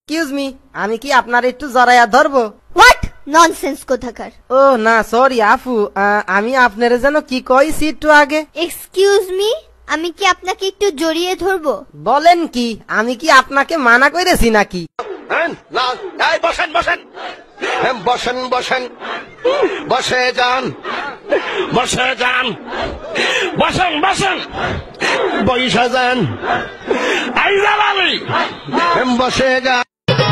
Excuse me, আমি কি আপনার একটু জড়াইয়া ধরবো? হোয়াট ননসেন্স কোথাকার। ও না সরি আপু, আমি আপনার যেন কি কইছি একটু আগে। এক্সকিউজ মি, আমি কি আপনাকে একটু জড়িয়ে ধরবো? বলেন কি, আমি কি আপনাকে মানা করেছি নাকি? বসেন বসেন বসেন বসেন বসে যান বসে যান বসেন বসেন বসে যান আইজাল আলী বসে যান।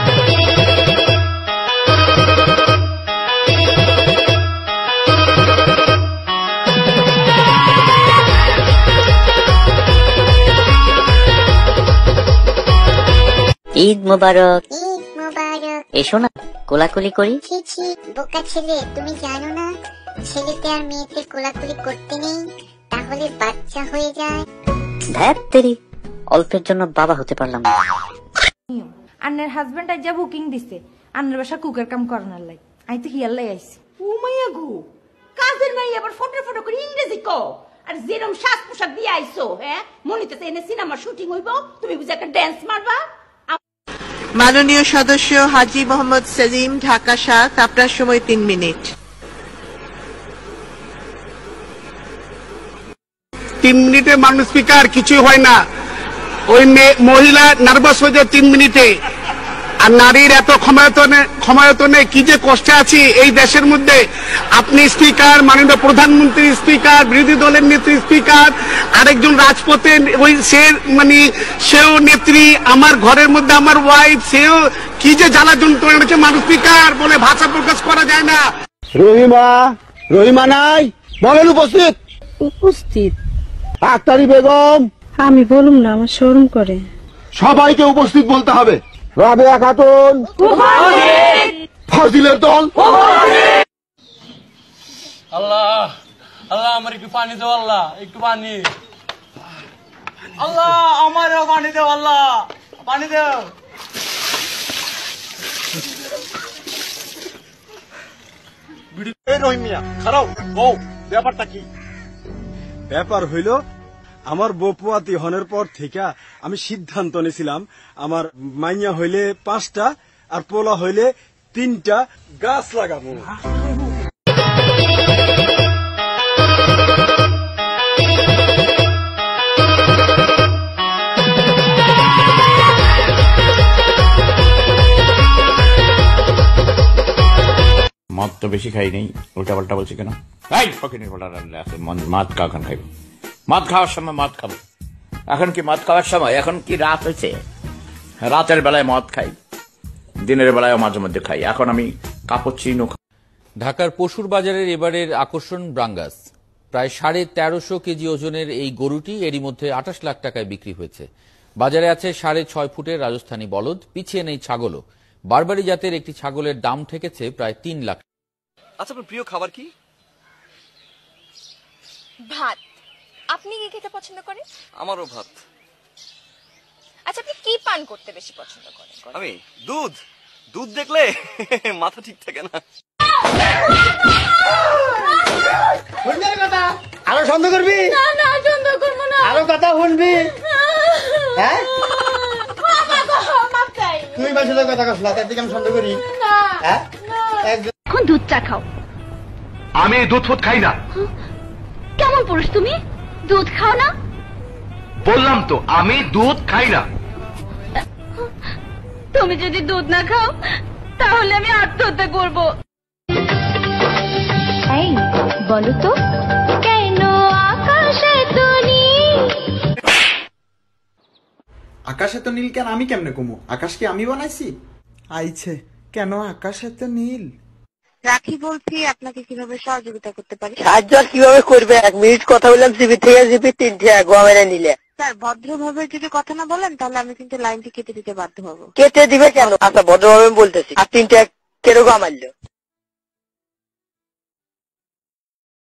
ঈদ মোবারক। এসো না কোলাকুলি করি। ছি বোকা ছেলে, তুমি জানো না ছেলেতে আর মেয়েতে কোলাকুলি করতে নেই, তাহলে বাচ্চা হয়ে যায়। ধ্যাত তেরি, অল্পের জন্য বাবা হতে পারলাম না। আন্নের হাজবেন্ড আজ যা বুকিং দিছে আন্নের বাসা কুকের কাম করানোর লাই, আই তো হিয়ার লাই আইছি। ও মাইয়া গো, কাজের নাই আবার ফটো ফটো করে ইংরেজি কও, আর যেরকম সাজ পোশাক দিয়ে আইছো, হ্যাঁ মনিতে এনে সিনেমা শুটিং হইব, তুমি বুঝে একটা ড্যান্স মারবা। মাননীয় সদস্য হাজী মোহাম্মদ সেলিম, ঢাকা ৭, আপনার সময় ৩ মিনিট। 3 মিনিটে মাননীয় স্পিকার কিছু হয় না, ওই মহিলা নার্ভাস হয়ে যায় 3 মিনিটে। আর নারীর এত ক্ষমতায়তনে কি যে কষ্টে আছি এই দেশের মধ্যে। আপনি স্পিকার, মাননীয় প্রধানমন্ত্রী স্পিকার, বিরোধী দলের নেত্রী স্পিকার, আরেকজন রাজপথে ওই সে মানে সেও নেত্রী, আমার ঘরের মধ্যে আমার ওয়াইফ, সেও কি যে জ্বালা যন্ত্রণা হচ্ছে। মানুষ স্পিকার বলে ভাষা প্রকাশ করা যায় না। রহিমা নাই বলেন উপস্থিত। উপস্থিত আক্তারি বেগম। আমি বলুম না, আমার শরম করে। সবাইকে উপস্থিত বলতে হবে। রাবেয়া খাতুন, ফাজিলের দল। আল্লাহ আল্লাহ আমার একটু পানি দাও, আল্লাহ একটু পানি, আল্লাহ আমারও পানি দাও, আল্লাহ পানি দাও। রহিমিয়া খারাপ বউ, ব্যাপারটা কি? ব্যাপার হইল, আমার বপুয়াতি হনের পর থেকে আমি সিদ্ধান্ত নিয়েছিলাম আমার মাইয়া হইলে 5টা আর পোলা হইলে 3টা গাছ লাগাবো। মদ তো বেশি খাই নেই, উল্টা পাল্টা বলছি কেন? মদ কখন খাইব? মদ খাওয়ার সময় মদ খাবো। এখন কি মদ খাওয়ার সময়? এখন কি রাত হয়েছে? রাতের বেলায় মদ খাই, দিনের বেলায় মাঝে মধ্যে খাই। এখন আমি কাপড় ঢাকার পশুর বাজারের এবারের আকর্ষণ ব্রাঙ্গাস। প্রায় 1350 কেজি ওজনের এই গরুটি এরই মধ্যে 28 লাখ টাকায় বিক্রি হয়েছে। বাজারে আছে 6.5 ফুটের রাজস্থানী বলদ, পিছিয়ে নেই ছাগলও। বারবারি জাতের একটি ছাগলের দাম ঠেকেছে প্রায় 3 লাখ। আচ্ছা, আপনার প্রিয় খাবার কি? ভাত। আপনি কি খেতে পছন্দ করেন? আমারও ভাত। আচ্ছা, আপনি কি পান করতে বেশি পছন্দ করেন? আমি দুধ। দুধ দেখলে মাথা ঠিক থাকে না। আরো সন্দেহ করবি? না না সন্দেহ করবো না। আরো কথা শুনবি? হ্যাঁ তুই বাসে কথা কস না, তার দিকে আমি সন্দেহ করি। হ্যাঁ এখন দুধ চা খাও। আমি দুধ ফুট খাই না। কেমন পুরুষ তুমি, দুধ খাও না? বললাম তো আমি দুধ খাই না। তুমি যদি দুধ না খাও তাহলে আমি আত্মহত্যা করবো। এই বলো তো, কেন আকাশে তো নীল? আকাশে তো নীল কেন? আমি কেমনে কমু? আকাশ কি আমি বানাইছি? আইছে কেন আকাশে তো নীল? রাখি বলছি, আপনাকে কিভাবে সহযোগিতা করতে পারি? সাহায্য কিভাবে করবে? 1 মিনিট কথা বললাম, জিবি থেকে জিবি 3 গোয়া মেরে নিলে। স্যার, ভদ্রভাবে যদি কথা না বলেন তাহলে আমি কিন্তু লাইনটি কেটে দিতে বাধ্য হবো। কেটে দিবে কেন? আচ্ছা ভদ্রভাবে বলতেছি। আর 3টা কেরকম মারলো?